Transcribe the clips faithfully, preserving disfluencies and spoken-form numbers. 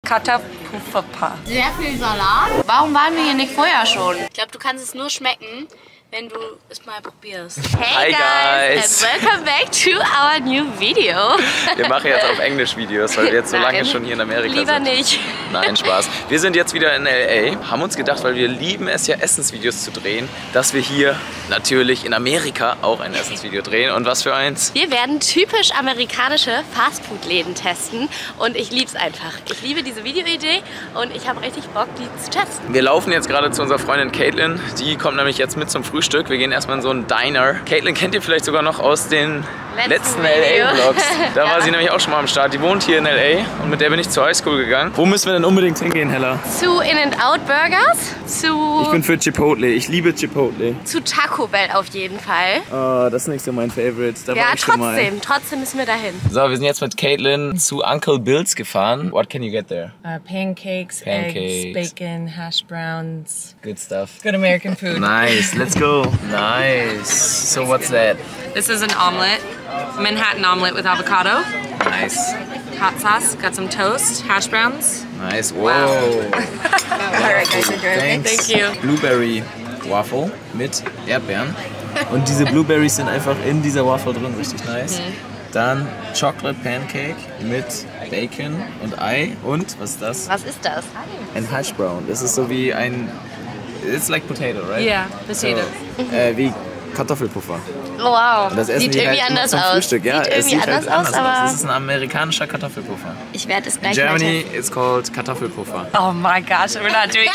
Katapufapa. Sehr viel Salat. Warum waren wir hier nicht vorher schon? Ich glaube, du kannst es nur schmecken, wenn du es mal probierst. Hey Hi guys, guys. and welcome back to our new video. Wir machen jetzt auf Englisch Videos, weil wir jetzt so Nein, lange schon hier in Amerika lieber sind. nicht. Nein, Spaß. Wir sind jetzt wieder in L A, haben uns gedacht, weil wir lieben es ja, Essensvideos zu drehen, dass wir hier natürlich in Amerika auch ein Essensvideo drehen. Und was für eins? Wir werden typisch amerikanische Fastfood-Läden testen und ich liebe es einfach. Ich liebe diese Videoidee und ich habe richtig Bock, die zu testen. Wir laufen jetzt gerade zu unserer Freundin Caitlin. Die kommt nämlich jetzt mit zum Frühstück. Wir gehen erstmal in so einen Diner. Caitlin kennt ihr vielleicht sogar noch aus den letzten, letzten L A-Vlogs. Da ja. war sie nämlich auch schon mal am Start. Die wohnt hier in L A und mit der bin ich zur Highschool gegangen. Wo müssen wir denn unbedingt hingehen, Hella? Zu In-N-Out Burgers, zu... Ich bin für Chipotle. Ich liebe Chipotle. Zu Taco Bell auf jeden Fall. Oh, das ist nicht so mein Favorite. Da ja, war ich schon mal. trotzdem. Trotzdem müssen wir dahin. So, wir sind jetzt mit Caitlin zu Uncle Bill's gefahren. What can you get there? Uh, pancakes, Pancakes. eggs, bacon, hash browns. Good stuff. Good American food. Nice, let's go. Nice. So what's that? This is an omelet, Manhattan omelet with avocado, Nice. hot sauce, got some toast, hash browns. Nice. Wow. Alright guys, enjoy. Thanks. Thank you. Blueberry Waffle mit Erdbeeren. Und diese Blueberries sind einfach in dieser Waffle drin, richtig nice. Mhm. Dann Chocolate Pancake mit Bacon und Ei. Und, was ist das? Was ist das? Ein Hash Brown. Das ist so wie ein... It's like potato, right? Yeah, potatoes. So, äh, wie Kartoffelpuffer. Oh, wow. Und das essen Sieht die irgendwie halt immer anders zum aus. Frühstück. Ja, Sieht es irgendwie sieht anders, halt anders aus, aber... Das ist ein amerikanischer Kartoffelpuffer. Ich werde es In gleich Germany, mal testen. it's called Kartoffelpuffer. Oh my gosh, we're not doing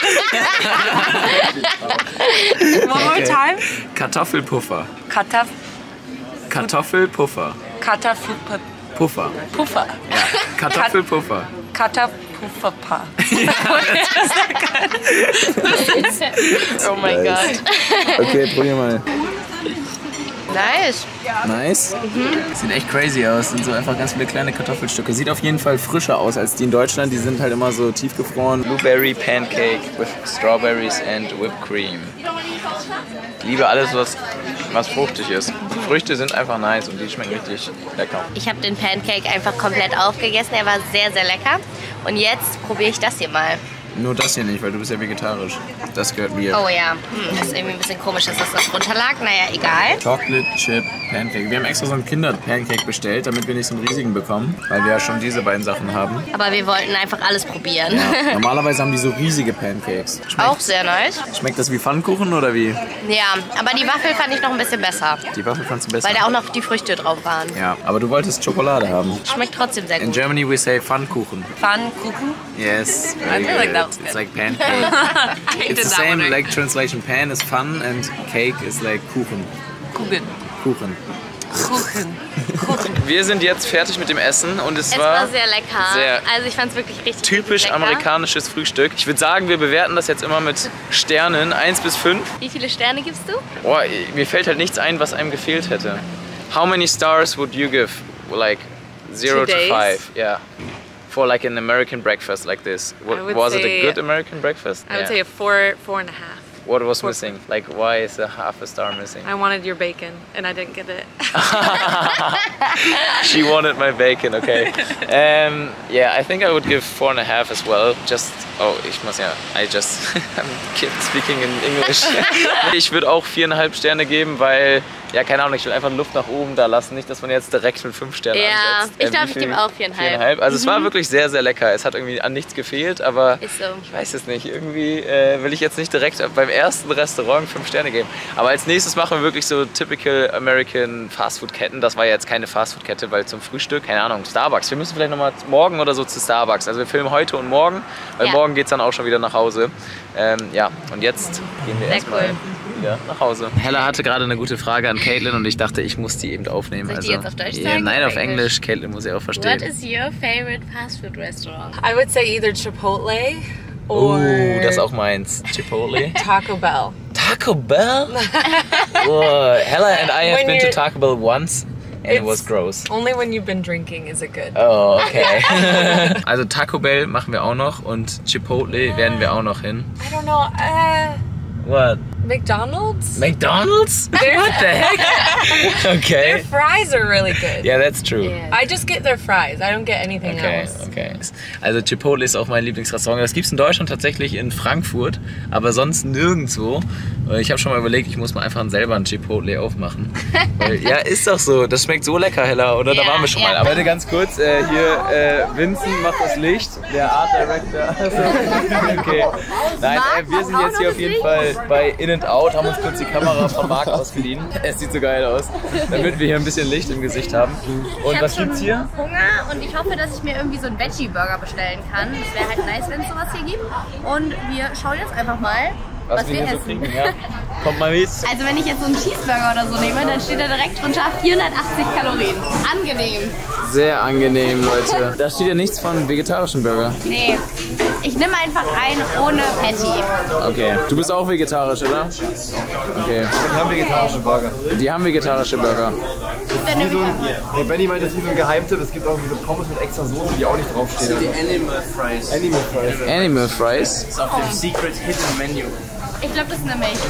One more Okay. time. Kartoffelpuffer. Kataf Kartoffelpuffer. Katafupapa. Puffer. Puffer. Ja, Kartoffelpuffer. Katafupapa. Oh mein Nice. Gott. Okay, probier mal. Nice. Nice. Mhm. Sieht echt crazy aus. Sind so einfach ganz viele kleine Kartoffelstücke. Sieht auf jeden Fall frischer aus als die in Deutschland. Die sind halt immer so tiefgefroren. Blueberry Pancake with strawberries and whipped cream. Ich liebe alles, was, was fruchtig ist. Die Früchte sind einfach nice und die schmecken richtig lecker. Ich habe den Pancake einfach komplett aufgegessen. Er war sehr, sehr lecker. Und jetzt probiere ich das hier mal. Nur das hier nicht, weil du bist ja vegetarisch. Das gehört mir. Oh ja, hm, das ist irgendwie ein bisschen komisch, dass das noch drunter lag. Naja, egal. Chocolate Chip Pancake. Wir haben extra so einen Kinder-Pancake bestellt, damit wir nicht so einen riesigen bekommen, weil wir ja schon diese beiden Sachen haben. Aber wir wollten einfach alles probieren. Ja, normalerweise haben die so riesige Pancakes. Schmeckt, Auch sehr nice. schmeckt das wie Pfannkuchen oder wie? Ja, aber die Waffel fand ich noch ein bisschen besser. Die Waffel fandst du besser? Weil da auch noch die Früchte drauf waren. Ja, aber du wolltest Schokolade haben. Schmeckt trotzdem sehr In gut. Germany we say Pfannkuchen. Pfannkuchen. Yes, very I feel like good. that was It's good. like pancake. I It's did the that one same, right. like translation. Pan is fun and cake is like Kuchen. Kuchen. Kuchen. Kuchen. Wir sind jetzt fertig mit dem Essen und es, Es war sehr lecker. sehr also ich fand es wirklich richtig typisch lecker. amerikanisches Frühstück. Ich würde sagen, wir bewerten das jetzt immer mit Sternen, eins bis fünf. Wie viele Sterne gibst du? Boah, mir fällt halt nichts ein, was einem gefehlt hätte. How many stars would you give? Like zero to Today's? five, yeah. For like an American breakfast like this. Wa- I would Was it a say- good American breakfast? I would Yeah. say a four, four and a half. What was four- missing? Like why is a half a star missing? I wanted your bacon and I didn't get it. She wanted my bacon, okay. Um, yeah, I think I would give four and a half as well. Just, oh, ich muss ja, I just, I'm keep speaking in English. Ich würde auch viereinhalb Sterne geben, weil, ja, keine Ahnung, ich will einfach Luft nach oben da lassen. Nicht, dass man jetzt direkt mit fünf Sternen Ja, ansetzt. ich Äh, glaube, wie ich viel? gebe auch viereinhalb. Viereinhalb. Also es war wirklich sehr, sehr lecker. Es hat irgendwie an nichts gefehlt, aber Ist so. ich weiß es nicht. Irgendwie äh, will ich jetzt nicht direkt beim ersten Restaurant fünf Sterne geben. Aber als nächstes machen wir wirklich so typical American Fastfood-Ketten. Das war jetzt keine Fastfood-Kette, weil zum Frühstück, keine Ahnung, Starbucks. Wir müssen vielleicht nochmal morgen oder so zu Starbucks. Also wir filmen heute und morgen, weil Ja. morgen geht es dann auch schon wieder nach Hause. Ähm, ja, und jetzt gehen wir Sehr erstmal cool. wieder nach Hause. Hella hatte gerade eine gute Frage an Caitlin und ich dachte, ich muss die eben aufnehmen. Soll ich die jetzt auf Deutsch ja, sagen nein, oder auf Englisch. Englisch? Caitlin muss ja auch verstehen. What is your favorite fast food restaurant? I would say either Chipotle Oh, or das ist auch meins. Chipotle. Taco Bell. Taco Bell? Oh, Hella and I have When been to you're- Taco Bell once and it It's- was gross. Only when you've been drinking is it good. Oh, okay. Also Taco Bell machen wir auch noch und Chipotle werden wir auch noch hin. I don't know. Uh, What? McDonald's? McDonald's? What the heck? Okay. Their fries are really good. Yeah, that's true. Yeah. I just get their fries. I don't get anything Okay, else. okay. Also Chipotle ist auch mein Lieblingsrestaurant. Das gibt es in Deutschland tatsächlich in Frankfurt, aber sonst nirgendwo. Ich habe schon mal überlegt, ich muss mal einfach selber ein Chipotle aufmachen. Weil, ja, ist doch so. Das schmeckt so lecker, Hella, oder? Da Ja, waren wir schon ja. mal. Aber heute ganz kurz, äh, hier äh, Vincent macht das Licht, der Art Director. Okay. Nein, äh, wir sind jetzt hier auf jeden Fall bei In-N-Out, haben uns kurz die Kamera von Marc ausgeliehen. Es sieht so geil aus, damit wir hier ein bisschen Licht im Gesicht haben. Und Ich was habe gibt's schon hier? Hunger und ich hoffe, dass ich mir irgendwie so einen Veggie-Burger bestellen kann. Das wäre halt nice, wenn es sowas hier gibt. Und wir schauen jetzt einfach mal, was, Was wir wir hier so essen. kriegen, ja. Kommt mal mit. Also wenn ich jetzt so einen Cheeseburger oder so nehme, dann steht da direkt drunter vierhundertachtzig Kalorien. Angenehm. Sehr angenehm, Leute. Da steht ja nichts von vegetarischen Burger. Nee, ich nehme einfach einen ohne Patty. Okay. Du bist auch vegetarisch, oder? Okay. Die haben vegetarische Burger. Die haben vegetarische Burger. Wie so ein, nee, Benny meint, das ist wie so ein Geheimtipp. Es gibt auch diese Pommes mit extra Soße, die auch nicht draufstehen. Die Animal Fries. Animal Fries. Animal Fries. Ist auf dem Secret Hidden Menu. Ich glaube, das ist eine Milch.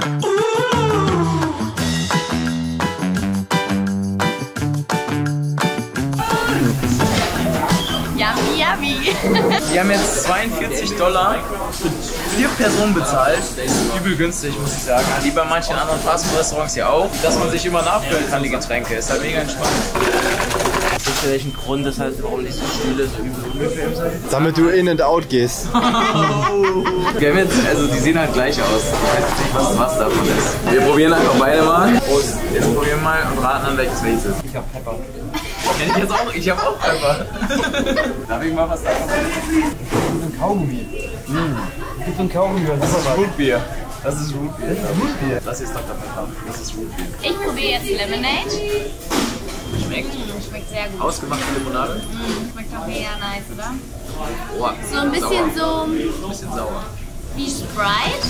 Yummy, yummy. Wir haben jetzt zweiundvierzig Dollar für vier Personen bezahlt. Das ist übel günstig, muss ich sagen. Wie bei manchen anderen Fastfood-Restaurants ja auch. Dass man sich immer nachfüllen kann, die Getränke. Ist halt mega entspannt. Wisst ihr, welchen Grund das heißt, warum diese Stühle so übel unbequem sind? Damit du In-N-Out gehst. Wir haben jetzt, also die sehen halt gleich aus. Ich weiß jetzt nicht, was was davon ist. Wir probieren einfach beide mal. Prost. Jetzt probieren wir mal und raten an, welches welches ist. Ich hab Pepper. Kenn ich jetzt auch? Ich hab auch Pepper. Darf ich mal was davon? Ein Kaugummi. Es gibt so ein Kaugummi. Das ist Rootbeer. Das ist Rootbeer. Das ist Rootbeer. Das ist Doktor Pepper. Das ist Rootbeer. Ich probiere jetzt Lemonade. Schmeckt. Mm, schmeckt sehr gut. Ausgemachte Limonade. Mm, schmeckt auch mega nice, oder? Oh, So ein bisschen sauer. so Ein bisschen sauer. wie Sprite.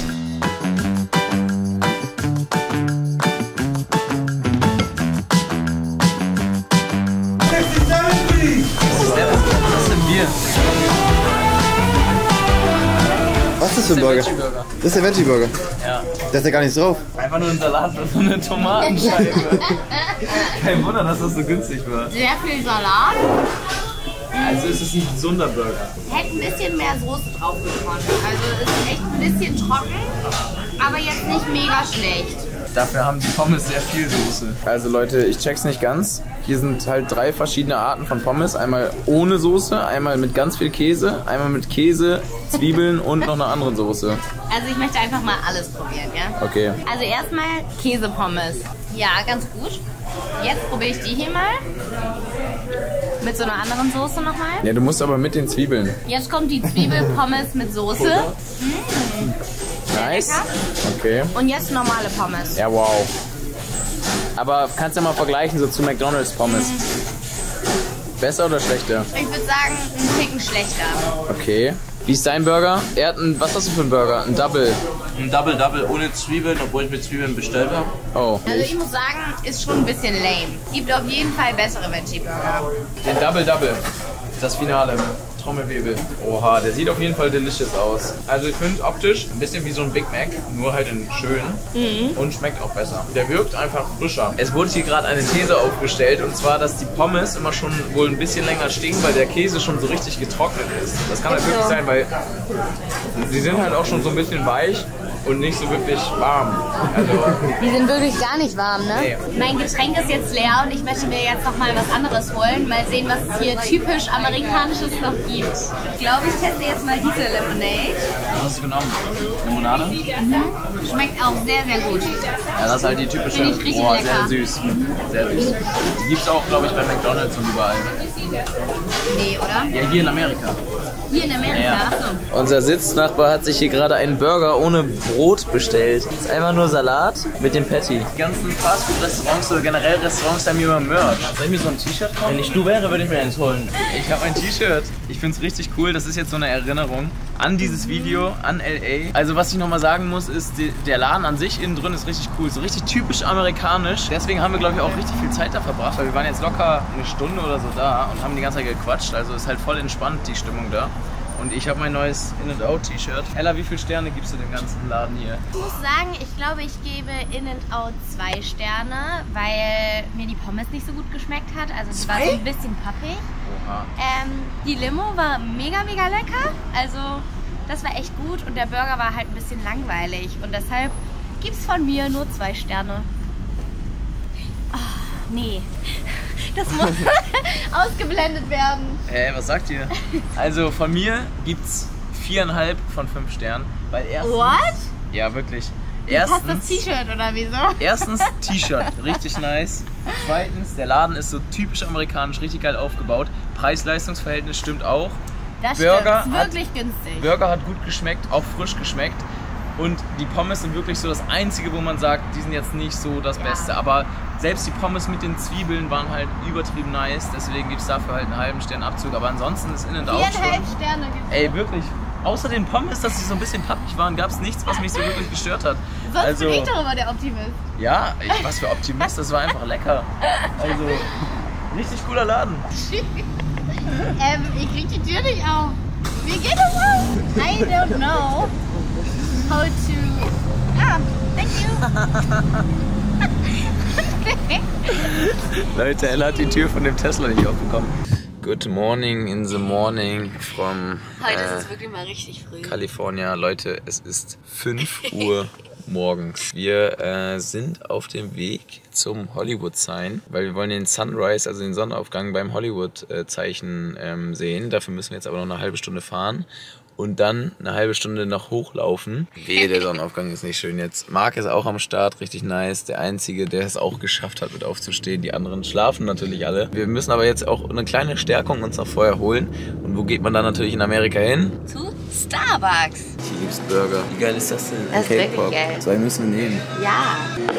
Was ist denn Bier? Was ist das für ein Burger? Das ist der Veggie Burger. Ja. Da ist ja gar nichts drauf. Einfach nur ein Salat mit so einer Tomatenscheibe. Kein Wunder, dass das so günstig war. Sehr viel Salat. Also es ist ein gesunder Burger. Hätte ein bisschen mehr Soße drauf gekonnt. Also es ist echt ein bisschen trocken, aber jetzt nicht mega schlecht. Dafür haben die Pommes sehr viel Soße. Also Leute, ich check's nicht ganz. Hier sind halt drei verschiedene Arten von Pommes. Einmal ohne Soße, einmal mit ganz viel Käse, einmal mit Käse, Zwiebeln und noch einer anderen Soße. Also ich möchte einfach mal alles probieren, ja? Okay. Also erstmal Käsepommes. Ja, ganz gut. Jetzt probiere ich die hier mal. Mit so einer anderen Soße nochmal. Ja, du musst aber mit den Zwiebeln. Jetzt kommt die Zwiebelpommes mit Soße. Nice. Okay. Und jetzt normale Pommes. Ja, wow. Aber kannst du ja mal vergleichen so zu McDonald's Pommes. Besser oder schlechter? Ich würde sagen, ein Ticken schlechter. Okay. Wie ist dein Burger? Er hat einen, was hast du für einen Burger? Ein Double. Ein Double Double ohne Zwiebeln, obwohl ich mit Zwiebeln bestellt habe. Oh. Also ich muss sagen, ist schon ein bisschen lame. Gibt auf jeden Fall bessere Veggie-Burger. Den Double Double. Das Finale. Trommelwirbel. Oha, der sieht auf jeden Fall delicious aus. Also ich finde optisch ein bisschen wie so ein Big Mac, nur halt in schön mhm. und schmeckt auch besser. Der wirkt einfach frischer. Es wurde hier gerade eine These aufgestellt und zwar, dass die Pommes immer schon wohl ein bisschen länger stehen, weil der Käse schon so richtig getrocknet ist. Das kann halt wirklich sein, weil sie sind halt auch schon so ein bisschen weich und nicht so wirklich warm. Also, Die sind wirklich gar nicht warm, ne? Nee. Mein Getränk ist jetzt leer und ich möchte mir jetzt noch mal was anderes holen. Mal sehen, was es hier typisch Amerikanisches noch gibt. Ich glaube, ich teste jetzt mal diese Lemonade. was hast du genommen? Limonade? Mhm. Schmeckt auch sehr, sehr gut. Ja, das ist halt die typische. Finde ich richtig Boah, lecker. sehr süß. Sehr süß. Die gibt es auch, glaube ich, bei McDonald's und überall. Nee, oder? Ja, hier in Amerika. Hier in Amerika, Ja. achso. Unser Sitznachbar hat sich hier gerade einen Burger ohne Brot bestellt. Das ist einfach nur Salat mit dem Patty. Die ganzen Fastfood-Restaurants oder generell Restaurants haben hier immer Merch. Soll ich mir so ein T-Shirt kaufen? Wenn ich du wäre, würde ich mir eins holen. Ich habe ein T-Shirt. Ich finde es richtig cool. Das ist jetzt so eine Erinnerung an dieses Video, an L A. Also was ich nochmal sagen muss, ist, die, der Laden an sich innen drin ist richtig cool. So richtig typisch amerikanisch. Deswegen haben wir, glaube ich, auch richtig viel Zeit da verbracht. Weil wir waren jetzt locker eine Stunde oder so da und haben die ganze Zeit gequatscht. Also ist halt voll entspannt, die Stimmung da. Und ich habe mein neues In-N-Out-T-Shirt. Ella, wie viele Sterne gibst du dem ganzen Laden hier? Ich muss sagen, ich glaube, ich gebe In-N-Out zwei Sterne, weil mir die Pommes nicht so gut geschmeckt hat. Also es war so ein bisschen pappig. Oha. Ähm, die Limo war mega, mega lecker. Also das war echt gut und der Burger war halt ein bisschen langweilig. Und deshalb gibt es von mir nur zwei Sterne. Oh, nee. Das muss ausgeblendet werden. Hä, hey, was sagt ihr? Also von mir gibt's viereinhalb von fünf Sternen. Weil erstens... What? Ja, wirklich. Du hast das Erstens, T-Shirt oder wieso? erstens T-Shirt, richtig nice. Zweitens, der Laden ist so typisch amerikanisch, richtig geil aufgebaut. Preis-Leistungs-Verhältnis stimmt auch. Das Burger stimmt, ist wirklich hat, günstig. Burger hat gut geschmeckt, auch frisch geschmeckt. Und die Pommes sind wirklich so das Einzige, wo man sagt, die sind jetzt nicht so das Ja. Beste. Aber selbst die Pommes mit den Zwiebeln waren halt übertrieben nice. Deswegen gibt es dafür halt einen halben Stern Abzug. Aber ansonsten ist In-N-Out Viereinhalb schon... Sterne gibt's. Ey, wirklich. Außer den Pommes, dass sie so ein bisschen pappig waren, gab es nichts, was mich so wirklich gestört hat. Sonst also, bin ich doch immer der Optimist. ja, ich, was für Optimist, das war einfach lecker. Also, richtig cooler Laden. ähm, ich krieg die Tür nicht auf. Wie geht das auf? I don't know how to... Ah, thank you. Leute, Ella hat die Tür von dem Tesla nicht aufbekommen. Good morning in the morning from Heute äh, ist es wirklich mal richtig früh. California. Leute, es ist fünf Uhr morgens. Wir äh, sind auf dem Weg zum Hollywood Sign, weil wir wollen den Sunrise, also den Sonnenaufgang beim Hollywood äh, Zeichen ähm, sehen. Dafür müssen wir jetzt aber noch eine halbe Stunde fahren. Und dann eine halbe Stunde noch hochlaufen. Wehe, der Sonnenaufgang ist nicht schön jetzt. Marc ist auch am Start, richtig nice. Der Einzige, der es auch geschafft hat, mit aufzustehen. Die anderen schlafen natürlich alle. Wir müssen aber jetzt auch eine kleine Stärkung uns noch vorher holen. Und wo geht man dann natürlich in Amerika hin? Zu Starbucks. Ich lieb's Burger. Wie geil ist das denn? Das ist wirklich geil. Zwei müssen wir nehmen. Ja.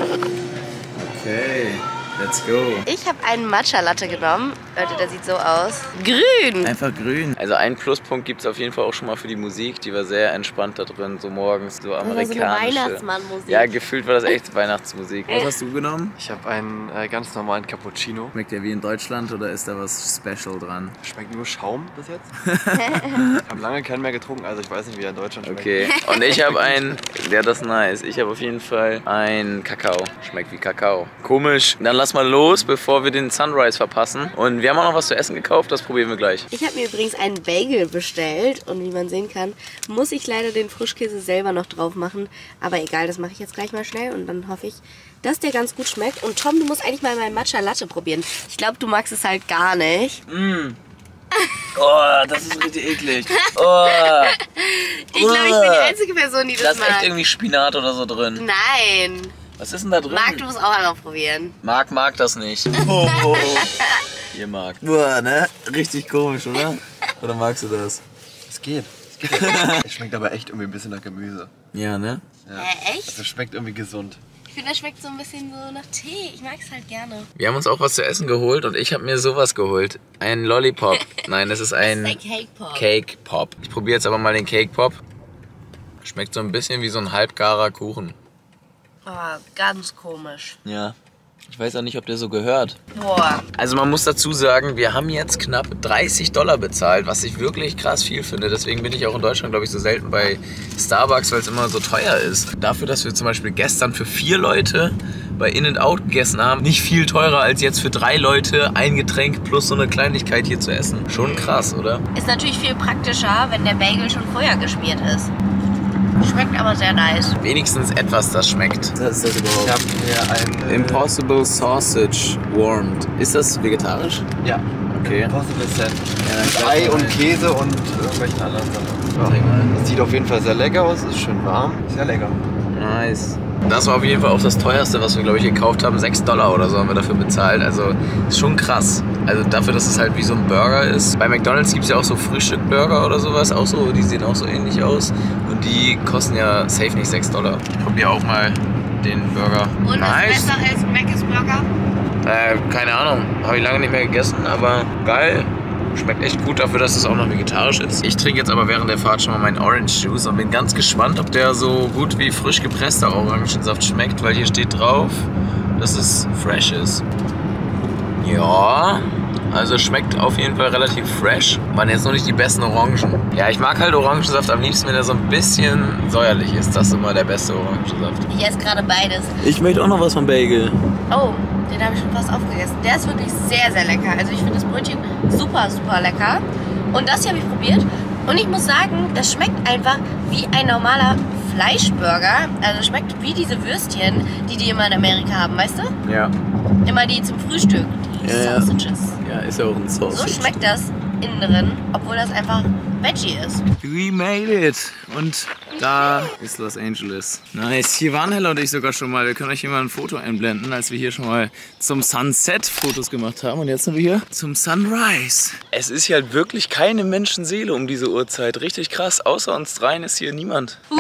Okay, let's go. Ich habe einen Matcha Latte genommen. Leute, der sieht so aus. Grün. Einfach grün. Also einen Pluspunkt gibt es auf jeden Fall auch schon mal für die Musik. Die war sehr entspannt da drin, so morgens, so amerikanische. Das war so eine Weihnachtsmannmusik. Ja, gefühlt war das echt Weihnachtsmusik. Was hast du genommen? Ich habe einen äh, ganz normalen Cappuccino. Schmeckt der wie in Deutschland oder ist da was Special dran? Schmeckt nur Schaum bis jetzt. Ich habe lange keinen mehr getrunken, also ich weiß nicht, wie er in Deutschland schmeckt. Okay, und ich habe einen, der das ist nice. Ich habe auf jeden Fall einen Kakao. Schmeckt wie Kakao. Komisch. Dann lass mal los, bevor wir den Sunrise verpassen. Und wir haben auch noch was zu essen gekauft, das probieren wir gleich. Ich habe mir übrigens einen Bagel bestellt und wie man sehen kann, muss ich leider den Frischkäse selber noch drauf machen. Aber egal, das mache ich jetzt gleich mal schnell und dann hoffe ich, dass der ganz gut schmeckt. Und Tom, du musst eigentlich mal meinen Matcha Latte probieren. Ich glaube, du magst es halt gar nicht. Mm. Oh, das ist richtig eklig. Oh. Ich glaube, ich bin die einzige Person, die das, Da ist mag. echt irgendwie Spinat oder so drin. Nein. Was ist denn da drin? Marc, du musst auch einmal probieren. Marc mag das nicht. Oh, oh, oh. Ihr mag. Boah, ne? Richtig komisch, oder? Oder magst du das? Es geht. Es geht. Es schmeckt aber echt irgendwie ein bisschen nach Gemüse. Ja, ne? Ja. Äh, echt? Also es schmeckt irgendwie gesund. Ich finde, das schmeckt so ein bisschen so nach Tee. Ich mag es halt gerne. Wir haben uns auch was zu essen geholt und ich habe mir sowas geholt. Ein Lollipop. Nein, das ist ein, Das ist ein Cake Pop. Cake Pop. Ich probiere jetzt aber mal den Cake Pop. Schmeckt so ein bisschen wie so ein halbgarer Kuchen. Oh, ganz komisch. Ja. Ich weiß auch nicht, ob der so gehört. Boah. Also man muss dazu sagen, wir haben jetzt knapp dreißig Dollar bezahlt, was ich wirklich krass viel finde. Deswegen bin ich auch in Deutschland, glaube ich, so selten bei Starbucks, weil es immer so teuer ist. Dafür, dass wir zum Beispiel gestern für vier Leute bei In-N-Out gegessen haben, nicht viel teurer als jetzt für drei Leute ein Getränk plus so eine Kleinigkeit hier zu essen. Schon krass, oder? Ist natürlich viel praktischer, wenn der Bagel schon vorher geschmiert ist. Schmeckt aber sehr nice. Wenigstens etwas, das schmeckt. Was ist das Ich überhaupt? habe mir ein... äh, Impossible Sausage Warmed. Ist das vegetarisch? Ja. Okay. Impossible Set. Ja, Ei und Käse und irgendwelchen anderen Sachen. Ja. Das sieht auf jeden Fall sehr lecker aus, ist schön warm. Sehr lecker. Nice. Das war auf jeden Fall auch das teuerste, was wir, glaube ich, gekauft haben. sechs Dollar oder so haben wir dafür bezahlt. Also ist schon krass. Also dafür, dass es halt wie so ein Burger ist. Bei McDonald's gibt es ja auch so Frühstück-Burger oder sowas. Auch so, die sehen auch so ähnlich aus. Und die kosten ja safe nicht sechs Dollar. Ich probiere auch mal den Burger. Und nice. ist besser als Mc's Burger? Äh, keine Ahnung. Habe ich lange nicht mehr gegessen, aber geil. Schmeckt echt gut dafür, dass es auch noch vegetarisch ist. Ich trinke jetzt aber während der Fahrt schon mal meinen Orange Juice und bin ganz gespannt, ob der so gut wie frisch gepresster Orangensaft schmeckt, weil hier steht drauf, dass es fresh ist. Ja, Also schmeckt auf jeden Fall relativ fresh. Waren jetzt noch nicht die besten Orangen. Ja, ich mag halt Orangensaft am liebsten, wenn er so ein bisschen säuerlich ist. Das ist immer der beste Orangensaft. Ich esse gerade beides. Ich möchte auch noch was vom Bagel. Oh, den habe ich schon fast aufgegessen. Der ist wirklich sehr, sehr lecker. Also ich finde das Brötchen super, super lecker. Und das hier habe ich probiert. Und ich muss sagen, das schmeckt einfach wie ein normaler Fleischburger. Also schmeckt wie diese Würstchen, die die immer in Amerika haben, weißt du? Ja. Immer die zum Frühstück. Die Ja, Sausages. ja, ist ja auch ein Sausage. So schmeckt das innen drin, obwohl das einfach Veggie ist. We made it. Und da ist Los Angeles. Nice. Hier waren Hella und ich sogar schon mal. Wir können euch hier mal ein Foto einblenden, als wir hier schon mal zum Sunset Fotos gemacht haben. Und jetzt sind wir hier zum Sunrise. Es ist hier halt wirklich keine Menschenseele um diese Uhrzeit. Richtig krass. Außer uns dreien ist hier niemand. Woo!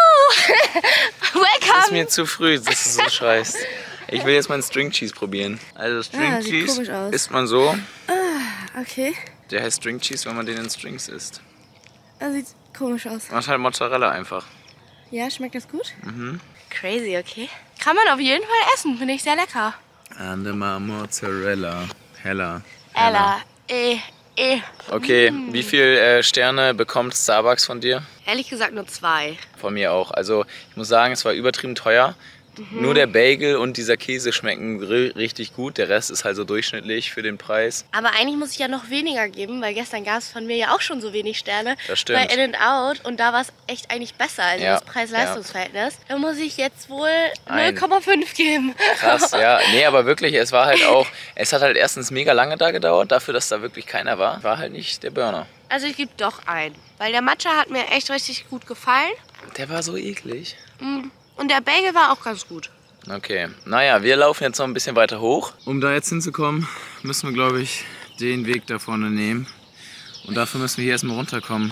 Das ist Welcome! mir zu früh, dass du so schreist. Ich will jetzt mal einen String Cheese probieren. Also String Ah, sieht Cheese komisch aus. isst man so. Okay, Der heißt String Cheese, wenn man den in Strings isst. das sieht komisch aus. Macht halt Mozzarella einfach. Ja, schmeckt das gut? Mhm. Crazy, okay. Kann man auf jeden Fall essen, finde ich sehr lecker. Andema Mozzarella. Hella. Ella, eh, eh. Okay, wie viele äh, Sterne bekommt Starbucks von dir? Ehrlich gesagt nur zwei. Von mir auch. Also ich muss sagen, es war übertrieben teuer. Mhm. Nur der Bagel und dieser Käse schmecken richtig gut. Der Rest ist halt so durchschnittlich für den Preis. Aber eigentlich muss ich ja noch weniger geben, weil gestern gab es von mir ja auch schon so wenig Sterne. Das stimmt. Bei In-N-Out und da war es echt eigentlich besser, also Ja, das Preis-Leistungs-Verhältnis. Da muss ich jetzt wohl Ein. null Komma fünf geben. Krass, ja. Nee, aber wirklich, es war halt auch, es hat halt erstens mega lange da gedauert, dafür, dass da wirklich keiner war. War halt nicht der Burner. Also ich gebe doch ein, weil der Matcha hat mir echt richtig gut gefallen. Der war so eklig. Und der Bagel war auch ganz gut. Okay, naja, wir laufen jetzt noch ein bisschen weiter hoch. Um da jetzt hinzukommen, müssen wir, glaube ich, den Weg da vorne nehmen. Und dafür müssen wir hier erstmal runterkommen.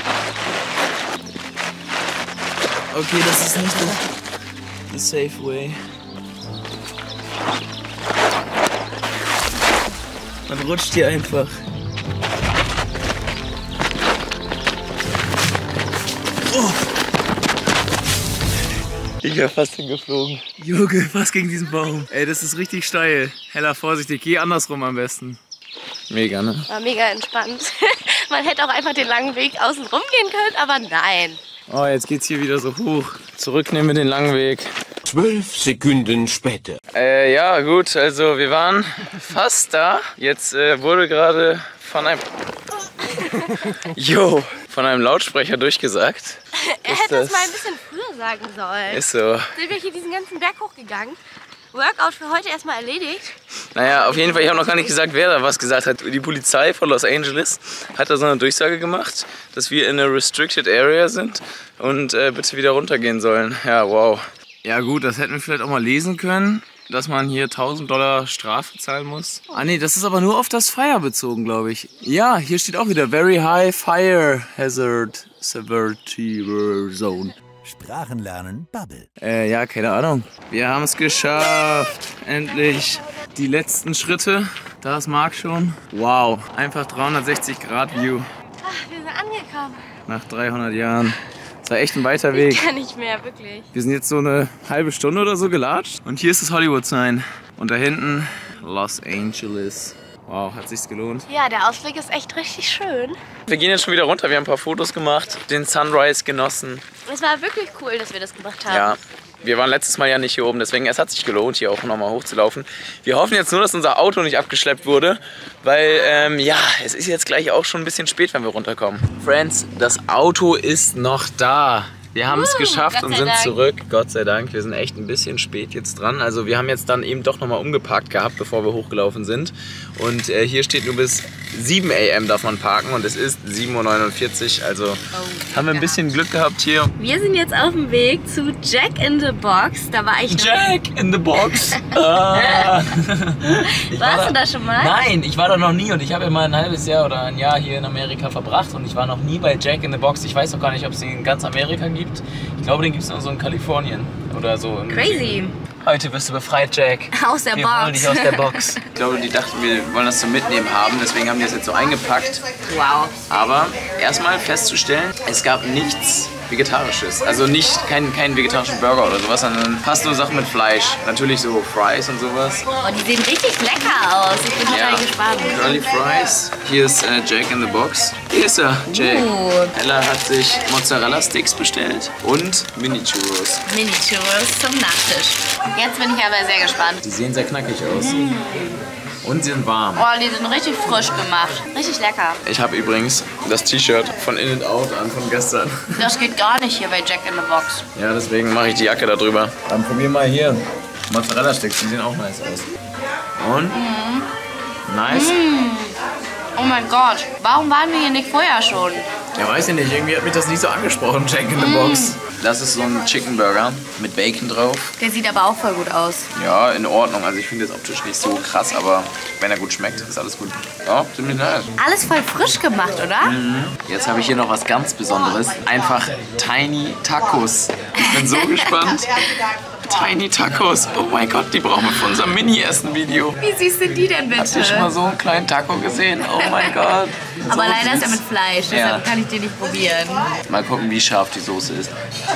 Okay, das ist nicht the safe way. Man rutscht hier einfach. Oh! Ich wäre fast hingeflogen. Junge, fast gegen diesen Baum. Ey, das ist richtig steil. Hella, vorsichtig, geh andersrum am besten. Mega, ne? War mega entspannt. Man hätte auch einfach den langen Weg außen rum gehen können, aber nein. Oh, jetzt geht's hier wieder so hoch. Zurück nehmen wir den langen Weg. Zwölf Sekunden später. Äh, ja, gut, also wir waren fast da. Jetzt äh, wurde gerade von einem... Jo, von einem Lautsprecher durchgesagt. Er hätte es mal ein bisschen früher sagen sollen. Ist so. Sind wir hier diesen ganzen Berg hochgegangen. Workout für heute erstmal erledigt. Naja, auf jeden Fall, ich habe noch gar nicht gesagt, wer da was gesagt hat. Die Polizei von Los Angeles hat da so eine Durchsage gemacht, dass wir in einer Restricted Area sind und äh, bitte wieder runtergehen sollen. Ja, wow. Ja gut, das hätten wir vielleicht auch mal lesen können, dass man hier tausend Dollar Strafe zahlen muss. Ah nee, das ist aber nur auf das Fire bezogen, glaube ich. Ja, hier steht auch wieder Very High Fire Hazard Severity Zone. Sprachen lernen, Bubble. Äh, ja, keine Ahnung. Wir haben es geschafft. Endlich. Die letzten Schritte. Da ist Marc schon. Wow. Einfach dreihundertsechzig Grad View. Ach, wir sind angekommen. Nach dreihundert Jahren. Das war echt ein weiter Weg. Kann nicht mehr, wirklich. Wir sind jetzt so eine halbe Stunde oder so gelatscht. Und hier ist das Hollywood-Sign. Und da hinten Los Angeles. Wow, hat sich's gelohnt. Ja, der Ausblick ist echt richtig schön. Wir gehen jetzt schon wieder runter. Wir haben ein paar Fotos gemacht, den Sunrise genossen. Es war wirklich cool, dass wir das gemacht haben. Ja, wir waren letztes Mal ja nicht hier oben, deswegen es hat sich gelohnt, hier auch nochmal hochzulaufen. Wir hoffen jetzt nur, dass unser Auto nicht abgeschleppt wurde, weil ähm, ja, es ist jetzt gleich auch schon ein bisschen spät, wenn wir runterkommen. Friends, das Auto ist noch da. Wir haben es Uh, geschafft Gott und sei sind Dank. zurück. Gott sei Dank. Wir sind echt ein bisschen spät jetzt dran. Also wir haben jetzt dann eben doch nochmal umgeparkt gehabt, bevor wir hochgelaufen sind. Und äh, hier steht nur bis sieben A M darf man parken und es ist sieben Uhr neunundvierzig. Also Oh, haben wir ein bisschen Glück gehabt hier. Wir sind jetzt auf dem Weg zu Jack in the Box. Da war ich noch. Jack in the Box. ah. Ich war Warst du da schon mal? Nein, ich war da noch nie und ich habe ja mal ein halbes Jahr oder ein Jahr hier in Amerika verbracht und ich war noch nie bei Jack in the Box. Ich weiß auch gar nicht, ob es den in ganz Amerika gibt. Ich glaube, den gibt es nur so in Kalifornien oder so. im Crazy. Süden. Heute wirst du befreit, Jack. Aus der Wir Box. holen dich aus der Box. Ich glaube, die dachten, wir wollen das zum Mitnehmen haben, deswegen haben die das jetzt so eingepackt. Wow. Aber erstmal festzustellen, es gab nichts Vegetarisches. Also nicht kein, kein vegetarischen Burger oder sowas, sondern fast nur Sachen mit Fleisch. Natürlich so Fries und sowas. Oh, die sehen richtig lecker aus. Ich bin total Ja, gespannt. Curly Fries. Hier ist äh, Jack in the Box. Hier ist er, Jack. Uh. Ella hat sich Mozzarella Sticks bestellt und Mini Churros. Mini Churros zum Nachtisch. Jetzt bin ich aber sehr gespannt. Die sehen sehr knackig aus. Und sie sind warm. Oh, die sind richtig frisch gemacht. Richtig lecker. Ich habe übrigens das T-Shirt von In and Out an von gestern. Das geht gar nicht hier bei Jack in the Box. Ja, deswegen mache ich die Jacke da drüber. Dann probier mal hier. Mozzarella Sticks, die sehen auch nice aus. Und? Mhm. Nice? Mm. Oh mein Gott, warum waren wir hier nicht vorher schon? Ja, weiß ich nicht. Irgendwie hat mich das nicht so angesprochen, Jack in the Box. Das ist so ein Chicken Burger mit Bacon drauf. Der sieht aber auch voll gut aus. Ja, in Ordnung. Also ich finde das optisch nicht so krass, aber wenn er gut schmeckt, ist alles gut. Ja, ziemlich nice. Alles voll frisch gemacht, oder? Mhm. Jetzt habe ich hier noch was ganz Besonderes. Einfach Tiny Tacos. Ich bin so gespannt. Tiny Tacos. Oh mein Gott, die brauchen wir für unser Mini-Essen-Video. Wie süß sind die denn bitte? Hast du schon mal so einen kleinen Taco gesehen? Oh mein Gott. Aber So leider ist er süß. mit Fleisch, deshalb Ja. kann ich den nicht probieren. Mal gucken, wie scharf die Soße ist.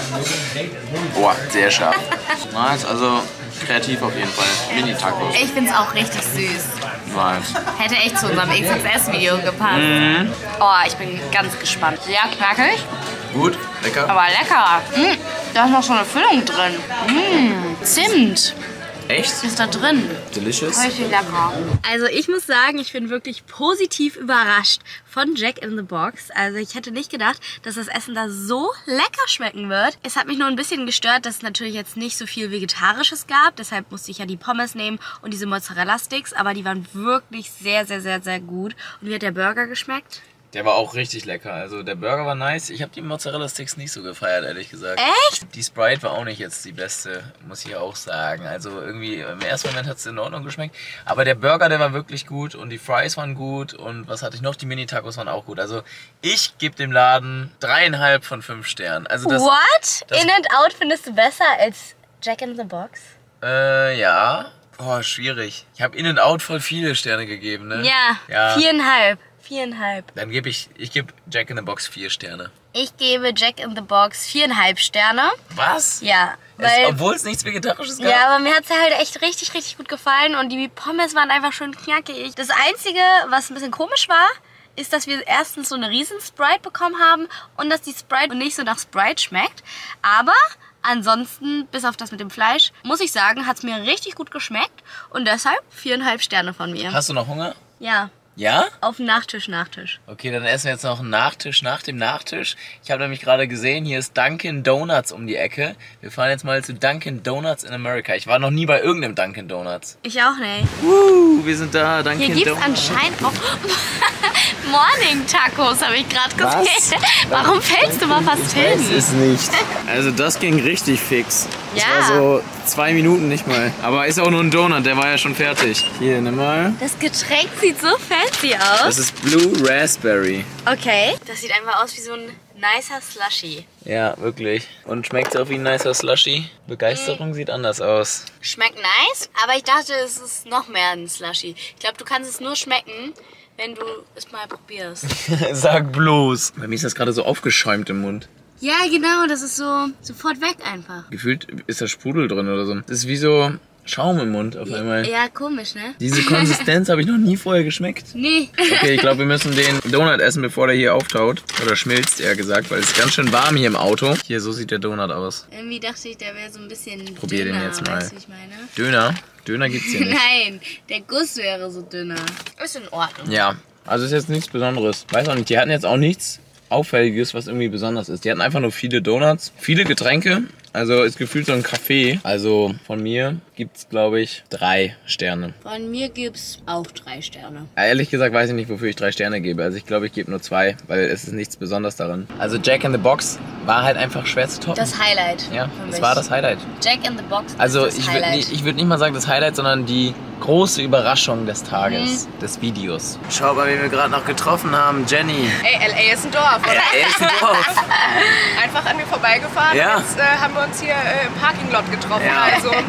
Boah, sehr scharf. Nice, also kreativ auf jeden Fall. Mini-Tacos. Ich find's auch richtig süß. Nice. Hätte echt zu unserem X X S-Video gepasst. Mhm. Oh, ich bin ganz gespannt. Ja, knackig, Gut, lecker. aber lecker. Mm, da ist noch so eine Füllung drin. Mm, Zimt Echt? ist da drin. Delicious. Richtig lecker. Also ich muss sagen, ich bin wirklich positiv überrascht von Jack in the Box. Also ich hätte nicht gedacht, dass das Essen da so lecker schmecken wird. Es hat mich nur ein bisschen gestört, dass es natürlich jetzt nicht so viel Vegetarisches gab. Deshalb musste ich ja die Pommes nehmen und diese Mozzarella-Sticks. Aber die waren wirklich sehr, sehr, sehr, sehr gut. Und wie hat der Burger geschmeckt? Der war auch richtig lecker. Also der Burger war nice. Ich habe die Mozzarella-Sticks nicht so gefeiert, ehrlich gesagt. Echt? Die Sprite war auch nicht jetzt die beste, muss ich auch sagen. Also irgendwie im ersten Moment hat es in Ordnung geschmeckt. Aber der Burger, der war wirklich gut und die Fries waren gut. Und was hatte ich noch? Die Mini-Tacos waren auch gut. Also ich gebe dem Laden dreieinhalb von fünf Sternen. Also das, What? das- In and Out findest du besser als Jack in the Box? Äh, ja. Boah, schwierig. Ich habe In and Out voll viele Sterne gegeben, ne? Ja, Ja. viereinhalb. Viereinhalb. Dann gebe ich, ich gebe Jack in the Box vier Sterne. Ich gebe Jack in the Box viereinhalb Sterne. Was? Ja, Es, weil... obwohl es nichts Vegetarisches gab? Ja, aber mir hat es halt echt richtig, richtig gut gefallen und die Pommes waren einfach schön knackig. Das Einzige, was ein bisschen komisch war, ist, dass wir erstens so eine riesen Sprite bekommen haben und dass die Sprite nicht so nach Sprite schmeckt. Aber ansonsten, bis auf das mit dem Fleisch, muss ich sagen, hat es mir richtig gut geschmeckt und deshalb viereinhalb Sterne von mir. Hast du noch Hunger? Ja, Ja? auf den Nachtisch, Nachtisch. Okay, dann essen wir jetzt noch einen Nachtisch nach dem Nachtisch. Ich habe nämlich gerade gesehen, hier ist Dunkin' Donuts um die Ecke. Wir fahren jetzt mal zu Dunkin' Donuts in America. Ich war noch nie bei irgendeinem Dunkin' Donuts. Ich auch nicht. Uh, wir sind da, Dunkin' Hier gibt es Donuts. anscheinend auch Morning Tacos, habe ich gerade gesehen. Warum fällst du mal fast hin? es nicht. Also das ging richtig fix. Das Ja. war so zwei Minuten nicht mal. Aber ist auch nur ein Donut, der war ja schon fertig. Hier, nimm mal. Das Getränk sieht so fancy aus. Das ist Blue Raspberry. Okay. Das sieht einfach aus wie so ein nicer Slushy. Ja, wirklich. Und schmeckt auch wie ein nicer Slushy? Begeisterung sieht anders aus. Schmeckt nice, aber ich dachte, es ist noch mehr ein Slushy. Ich glaube, du kannst es nur schmecken, wenn du es mal probierst. Sag bloß. Bei mir ist das gerade so aufgeschäumt im Mund. Ja, genau, das ist so sofort weg einfach. Gefühlt ist da Sprudel drin oder so. Das ist wie so Schaum im Mund auf einmal. Ja, komisch, ne? Diese Konsistenz habe ich noch nie vorher geschmeckt. Nee. Okay, ich glaube, wir müssen den Donut essen, bevor der hier auftaut. Oder schmilzt, eher gesagt, weil es ist ganz schön warm hier im Auto. Hier, so sieht der Donut aus. Irgendwie dachte ich, der wäre so ein bisschen Probier den dünner, jetzt mal. weißt du, wie ich meine? Döner? Döner gibt's hier nicht. Nein, der Guss wäre so dünner. Ist in Ordnung. Ja, also ist jetzt nichts Besonderes. Weiß auch nicht, die hatten jetzt auch nichts Auffälliges, was irgendwie besonders ist. Die hatten einfach nur viele Donuts, viele Getränke. Also ist gefühlt so ein Café. Also von mir gibt's, glaube ich, drei Sterne. Von mir gibt's auch drei Sterne. Ja, ehrlich gesagt weiß ich nicht, wofür ich drei Sterne gebe. Also ich glaube, ich gebe nur zwei, weil es ist nichts Besonderes daran. Also Jack in the Box war halt einfach schwer zu toppen. Das Highlight. ja, für das mich. war das Highlight. Jack in the Box Also ist das ich würde Highlight. nicht, ich würd nicht mal sagen das Highlight, sondern die große Überraschung des Tages, mhm. des Videos. Schau mal, wen wir gerade noch getroffen haben. Jenny. Ey, L A ist ein Dorf, oder? Er ist ein Dorf. Einfach an mir vorbeigefahren Ja. und jetzt äh, haben wir uns hier äh, im Parkinglot getroffen. Ja. Also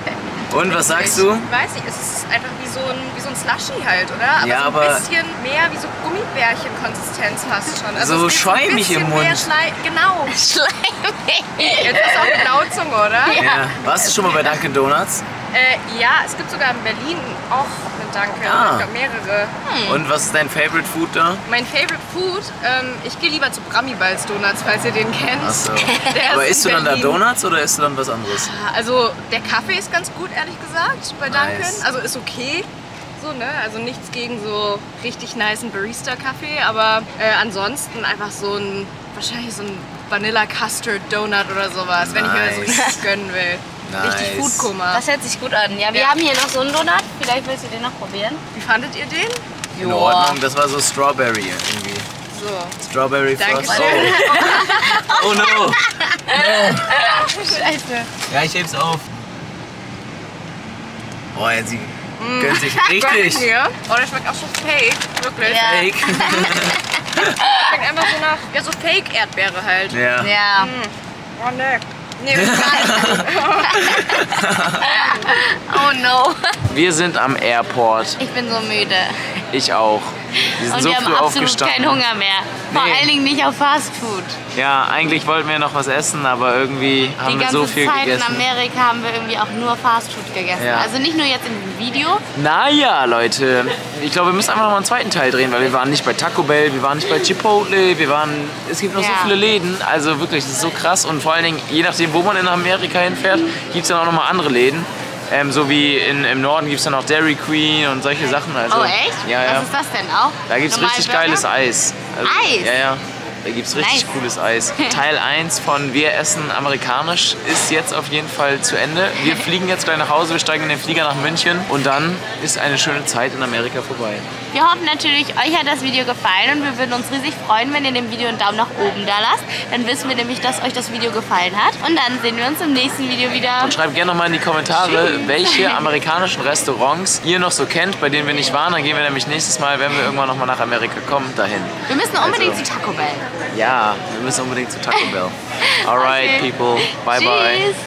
Und was sagst du? Ich weiß nicht, es ist einfach wie so ein, wie so ein Slushy halt, oder? Aber Ja, so ein aber- bisschen mehr wie so Gummibärchen-Konsistenz fast schon. Also So es wird schäumig so ein bisschen im Mund. Mehr Schlei genau. Schleimig. Jetzt ist auch eine Blauzunge, oder? Ja. Warst du schon mal bei Dunkin' Donuts? Äh, ja, es gibt sogar in Berlin auch eine Dunkin'. Ah. Ich glaube mehrere. Und was ist dein Favorite Food da? Mein Favorite Food, ähm, ich gehe lieber zu Brammy-Balls Donuts, falls ihr den kennt. Achso. Der Aber ist isst du in dann da Berlin. Donuts oder isst du dann was anderes? Also der Kaffee ist ganz gut, ehrlich gesagt, bei Dunkin'. Nice. Also ist okay. So, ne? Also nichts gegen so richtig nicen Barista-Kaffee, aber äh, ansonsten einfach so ein, wahrscheinlich so ein Vanilla Custard Donut oder sowas, wenn ich mir das so Nice. richtig gönnen will. Richtig Nice. Foodkoma. Das hört sich gut an. Ja, wir Ja. haben hier noch so einen Donut. Vielleicht willst du den noch probieren. Wie fandet ihr den? In Ordnung, das war so Strawberry irgendwie. So. Strawberry Dankeschön. Frost. Oh. Oh no! Scheiße. Ja, ich heb's auf. Oh, ja, sie gönnt sich richtig. Hier. Oh, der schmeckt auch so fake. Wirklich. Ja. Fake. Schmeckt einfach so nach, ja, so Fake-Erdbeere halt. Ja. Ja. Oh, ne. Nee, das ist gar nicht gut. Oh no. Wir sind am Airport. Ich bin so müde. Ich auch. Wir sind Und so wir früh haben absolut aufgestanden. keinen Hunger mehr. Vor Nee. allen Dingen nicht auf Fast Food. Ja, eigentlich wollten wir noch was essen, aber irgendwie haben Die wir ganze so viel Zeit gegessen. in Amerika haben wir irgendwie auch nur Fast Food gegessen. Ja. Also nicht nur jetzt in diesem Video. Naja, Leute, ich glaube, wir müssen einfach noch mal einen zweiten Teil drehen, weil wir waren nicht bei Taco Bell, wir waren nicht bei Chipotle, wir waren, es gibt noch so Ja. viele Läden, also wirklich, das ist so krass und vor allen Dingen, je nachdem, wo man in Amerika hinfährt, gibt es dann auch noch mal andere Läden. Ähm, so wie in, im Norden gibt es dann auch Dairy Queen und solche Sachen. Also, Oh echt? Ja, ja. Was ist das denn auch? Da gibt es Normal richtig Burger? geiles Eis. Also, Eis? Ja, ja. Da gibt es richtig Nice. cooles Eis. Teil eins von Wir essen amerikanisch ist jetzt auf jeden Fall zu Ende. Wir fliegen jetzt gleich nach Hause, wir steigen in den Flieger nach München und dann ist eine schöne Zeit in Amerika vorbei. Wir hoffen natürlich, euch hat das Video gefallen und wir würden uns riesig freuen, wenn ihr dem Video einen Daumen nach oben da lasst. Dann wissen wir nämlich, dass euch das Video gefallen hat. Und dann sehen wir uns im nächsten Video wieder. Und schreibt gerne noch mal in die Kommentare, welche amerikanischen Restaurants ihr noch so kennt, bei denen wir nicht waren. Dann gehen wir nämlich nächstes Mal, wenn wir irgendwann noch mal nach Amerika kommen, dahin. Wir müssen unbedingt Also- zu Taco Bell. Ja, wir müssen unbedingt zu Taco Bell. Alright, Okay. people. Bye, bye. Tschüss.